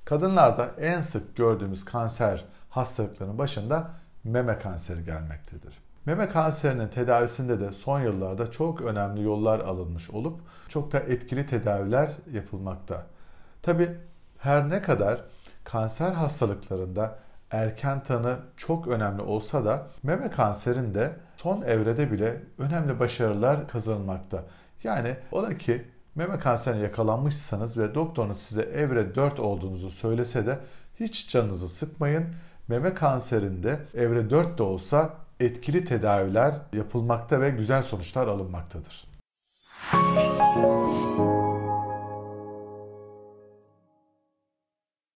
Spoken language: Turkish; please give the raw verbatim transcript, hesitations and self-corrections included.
Kadınlarda en sık gördüğümüz kanser hastalıklarının başında meme kanseri gelmektedir. Meme kanserinin tedavisinde de son yıllarda çok önemli yollar alınmış olup çok da etkili tedaviler yapılmakta. Tabii her ne kadar kanser hastalıklarında erken tanı çok önemli olsa da meme kanserinde son evrede bile önemli başarılar kazanılmakta. Yani ola ki meme kanserine yakalanmışsanız ve doktorunuz size evre dört olduğunuzu söylese de hiç canınızı sıkmayın. Meme kanserinde evre dört de olsa etkili tedaviler yapılmakta ve güzel sonuçlar alınmaktadır.